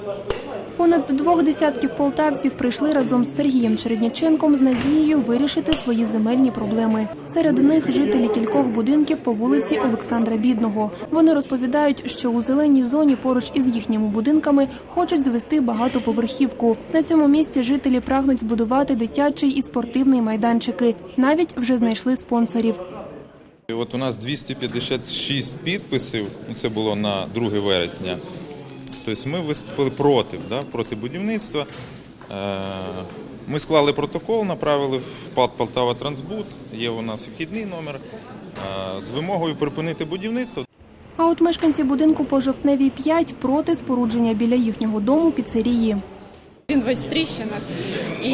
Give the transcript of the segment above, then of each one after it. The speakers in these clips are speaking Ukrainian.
Понад 2 десятків полтавців прийшли разом з Сергієм Чередніченком з надією вирішити свої земельні проблеми. Серед них жителі кількох будинків по вулиці Олександра Бідного. Вони розповідають, що у зеленій зоні поруч із їхніми будинками хочуть звести багатоповерхівку. На цьому місці жителі прагнуть збудувати дитячий і спортивний майданчики. Навіть вже знайшли спонсорів. От у нас 256 підписів, це було на 2 вересня. Тобто ми виступили проти будівництва. Ми склали протокол, направили в ПАТ «Полтава-Трансбуд», є у нас вхідний номер, з вимогою припинити будівництво. А от мешканці будинку по Жовтневій 5 проти спорудження біля їхнього дому піцерії. Він весь в тріщинах. І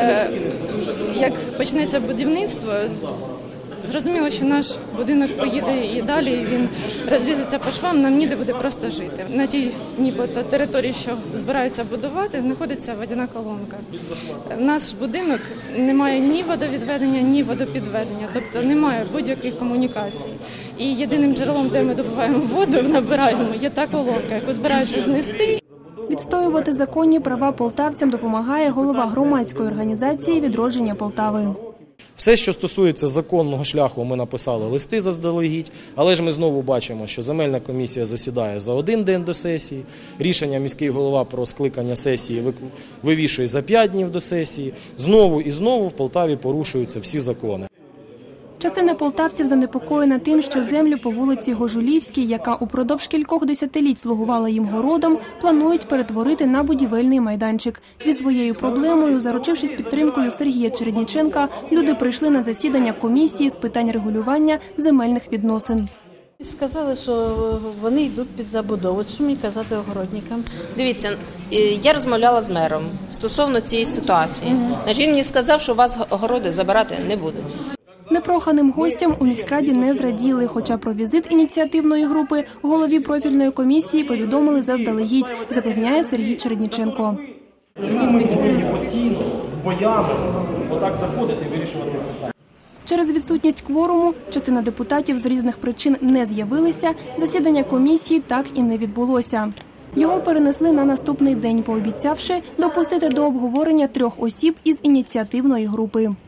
як почнеться будівництво, зрозуміло, що наш будинок поїде і далі, він розлізеться по швам, нам ніде буде просто жити. На тій нібито території, що збираються будувати, знаходиться водяна колонка. Наш будинок не має ні водовідведення, ні водопідведення, тобто немає будь-яких комунікацій. І єдиним джерелом, де ми добуваємо воду, набираємо, є та колонка, яку збираються знести. Відстоювати законні права полтавцям допомагає голова громадської організації «Відродження Полтави». Все, що стосується законного шляху, ми написали листи заздалегідь, але ж ми знову бачимо, що земельна комісія засідає за 1 день до сесії, рішення міський голова про скликання сесії вивішує за 5 днів до сесії, знову і знову в Полтаві порушуються всі закони. Частина полтавців занепокоєна тим, що землю по вулиці Гожулівській, яка упродовж кількох десятиліть слугувала їм городом, планують перетворити на будівельний майданчик. Зі своєю проблемою, заручившись підтримкою Сергія Чередніченка, люди прийшли на засідання комісії з питань регулювання земельних відносин. Сказали, що вони йдуть під забудову. Що мені казати огородникам? Дивіться, я розмовляла з мером стосовно цієї ситуації. Він мені сказав, що вас огороди забирати не будуть. Непроханим гостям у міськраді не зраділи, хоча про візит ініціативної групи голові профільної комісії повідомили заздалегідь, запевняє Сергій Чередніченко. Чому ми повинні постійно з боями отак заходити і вирішувати питання? Через відсутність кворуму частина депутатів з різних причин не з'явилися, засідання комісії так і не відбулося. Його перенесли на наступний день, пообіцявши допустити до обговорення 3 осіб із ініціативної групи.